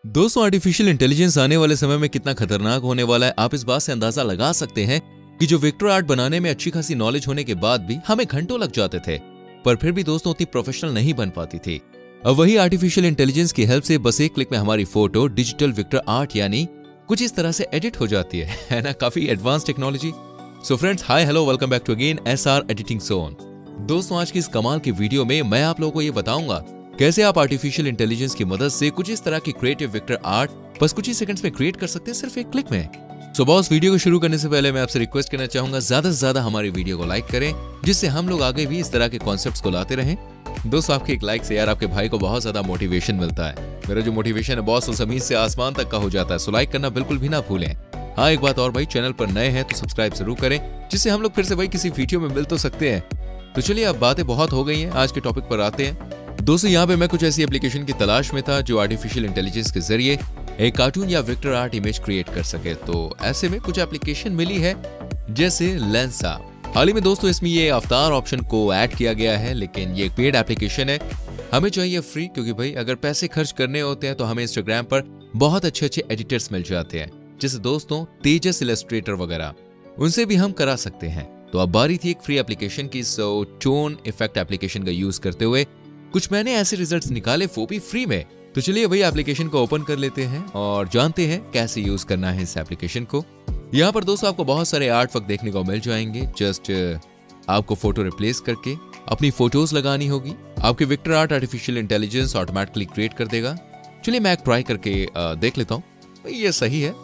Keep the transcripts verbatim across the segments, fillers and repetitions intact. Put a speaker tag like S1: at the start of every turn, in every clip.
S1: दोस्तों, artificial intelligence आने वाले समय में कितना खतरनाक होने वाला है, आप इस बात से अंदाजा लगा सकते हैं कि जो विक्टर आर्ट बनाने में अच्छी खासी नॉलेज होने के बाद भी हमें घंटों लग जाते थे, पर फिर भी दोस्तों उतनी प्रोफेशनल नहीं बन पाती थी। अब वही आर्टिफिशियल इंटेलिजेंस की हेल्प से बस एक क्लिक में हमारी फोटो डिजिटल विक्टर आर्ट यानी कुछ इस तरह से एडिट हो जाती है, है ना? काफी advance technology. So friends, hi hello, welcome back to again S R editing zone. दोस्तों, आज की इस कमाल की वीडियो में मैं आप लोगों को ये बताऊंगा कैसे आप आर्टिफिशियल इंटेलिजेंस की मदद से कुछ इस तरह की क्रिएटिव विक्टर आर्ट बस कुछ ही सेकंड्स में क्रिएट कर सकते हैं, सिर्फ एक क्लिक में। सो बॉस, वीडियो को शुरू करने से पहले मैं आपसे रिक्वेस्ट करना चाहूंगा, ज्यादा से ज्यादा हमारी वीडियो को लाइक करें, जिससे हम लोग आगे भी इस तरह के कॉन्सेप्ट्स को लाते रहें। दोस्तों, आपके एक लाइक से यार आपके भाई को बहुत ज्यादा मोटिवेशन मिलता है। मेरा जो मोटिवेशन है बॉस, वो जमीन से आसमान तक का हो जाता है। सो लाइक करना बिल्कुल भी ना भूलें। हाँ, एक बात और भाई, चैनल पर नए हैं तो सब्सक्राइब जरूर करें, जिससे हम लोग फिर से भाई किसी वीडियो में मिल तो सकते हैं। तो चलिए, अब बातें बहुत हो गई हैं, आज के टॉपिक पर आते हैं। दोस्तों, यहाँ पे मैं कुछ ऐसी एप्लीकेशन की तलाश में था जो आर्टिफिशियल इंटेलिजेंस के जरिए एक कार्टून या विक्टर आर्ट इमेज क्रिएट कर सके। तो ऐसे में कुछ एप्लीकेशन मिली है, जैसे लेंसा। हाल ही में दोस्तों इसमें ये अवतार ऑप्शन को ऐड किया गया है, लेकिन ये एक पेड एप्लीकेशन है। हमें चाहिए फ्री, क्योंकि भाई अगर पैसे खर्च करने होते हैं तो हमें इंस्टाग्राम पर बहुत अच्छे अच्छे एडिटर्स मिल जाते हैं, जैसे दोस्तों तेजस इलस्ट्रेटर वगैरह, उनसे भी हम करा सकते हैं। तो अब बारी थी एक फ्री एप्लीकेशन की। सो टोन इफेक्ट एप्लीकेशन का यूज करते हुए कुछ मैंने ऐसे रिजल्ट्स निकाले, वो भी फ्री में। तो चलिए वही एप्लीकेशन को ओपन कर लेते हैं और जानते हैं कैसे यूज करना है इस एप्लीकेशन को। यहाँ पर दोस्तों आपको बहुत सारे आर्ट वर्क देखने को मिल जाएंगे। जस्ट आपको फोटो रिप्लेस करके अपनी फोटोज लगानी होगी। आपके vector art artificial intelligence automatically create कर देगा। चलिए मैं एक ट्राई करके आ, देख लेता हूँ ये सही है।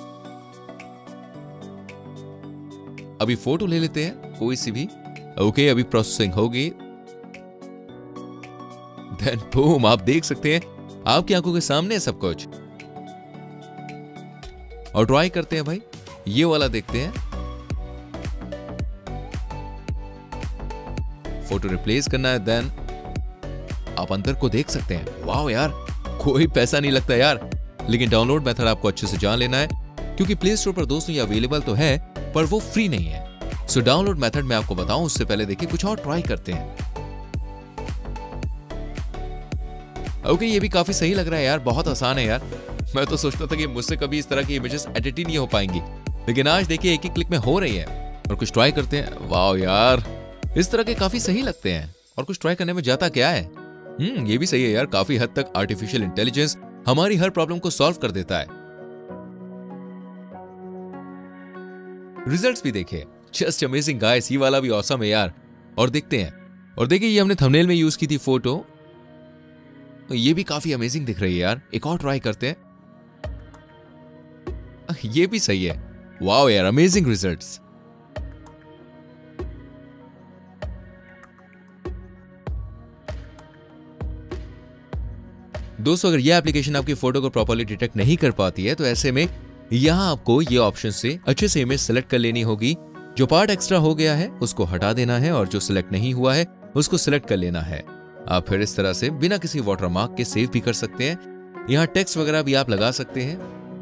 S1: अभी फोटो ले लेते हैं कोई सी भी। ओके, अभी प्रोसेसिंग होगी। देन बूम, आप देख सकते हैं आपकी आंखों के सामने है सब कुछ। और ट्राई करते हैं भाई, ये वाला देखते हैं। फोटो रिप्लेस करना है, देन आप अंदर को देख सकते हैं। वाह यार, कोई पैसा नहीं लगता यार। लेकिन डाउनलोड मेथड आपको अच्छे से जान लेना है, क्योंकि प्ले स्टोर पर दोस्तों ये अवेलेबल तो है, पर वो फ्री नहीं है। सो डाउनलोड मेथड मैं आपको बताऊं उससे पहले देखिए कुछ और ट्राई करते हैं। ओके okay, ये भी काफी सही लग रहा है यार, बहुत आसान है यार। मैं तो सोचता था कि मुझसे कभी इस तरह की इमेजेस एडिट ही नहीं हो पाएंगी, लेकिन आज देखिए एक ही क्लिक में हो रही है। और कुछ ट्राई करते हैं। वाह यार, इस तरह के काफी सही लगते हैं। और कुछ ट्राई करने में जाता क्या है। हम्म ये भी सही है यार, काफी हद तक आर्टिफिशियल इंटेलिजेंस हमारी हर प्रॉब्लम को सॉल्व कर देता है। रिजल्ट्स भी देखिए, जस्ट अमेजिंग गाइस, ये वाला भी ऑसम है यार। और देखते हैं, और देखिए ये हमने थंबनेल में यूज की थी फोटो, ये भी काफी अमेजिंग दिख रही है यार। एक और ट्राई करते हैं। ये भी सही है। वाओ यार, अमेजिंग रिजल्ट्स। दोस्तों, अगर यह एप्लीकेशन आपकी फोटो को प्रॉपर्ली डिटेक्ट नहीं कर पाती है, तो ऐसे में यहां आपको ये ऑप्शन से अच्छे से इमेज सेलेक्ट कर लेनी होगी। जो पार्ट एक्स्ट्रा हो गया है उसको हटा देना है, और जो सिलेक्ट नहीं हुआ है उसको सिलेक्ट कर लेना है। आप फिर इस तरह से बिना किसी वाटरमार्क के सेव भी कर सकते हैं। यहां टेक्स्ट वगैरह भी आप लगा सकते हैं।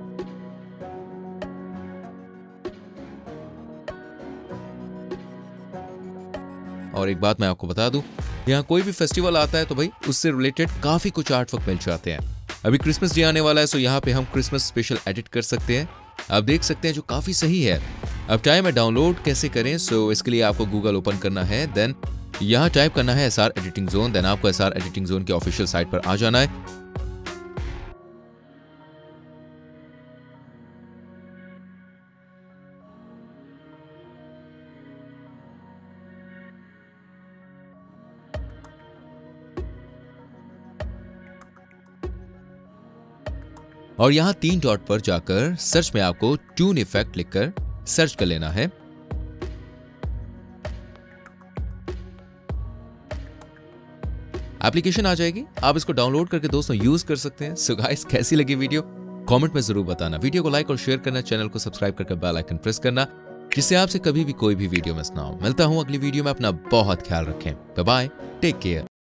S1: और एक बात मैं आपको बता दूं, यहां कोई भी फेस्टिवल आता है तो भाई उससे रिलेटेड काफी कुछ आर्ट वर्क मिल जाते हैं। अभी क्रिसमस डे आने वाला है, सो यहां पे हम क्रिसमस स्पेशल एडिट कर सकते हैं। आप देख सकते हैं जो काफी सही है। अब टाइम है डाउनलोड कैसे करें। सो इसके लिए आपको गूगल ओपन करना है, देन यहाँ टाइप करना है S R editing zone. Then आपको एस आर एडिटिंग जोन के ऑफिशियल साइट पर आ जाना है। और यहाँ तीन डॉट पर जाकर सर्च में आपको ट्यून इफेक्ट लिखकर सर्च कर लेना है। एप्लीकेशन आ जाएगी, आप इसको डाउनलोड करके दोस्तों यूज कर सकते हैं। सो गाइस, कैसी लगी वीडियो कमेंट में जरूर बताना। वीडियो को लाइक और शेयर करना, चैनल को सब्सक्राइब करके बेल आइकन प्रेस करना, जिससे आपसे कभी भी कोई भी वीडियो मिस ना हो। मिलता हूं अगली वीडियो में, अपना बहुत ख्याल रखें। Bye bye, take care.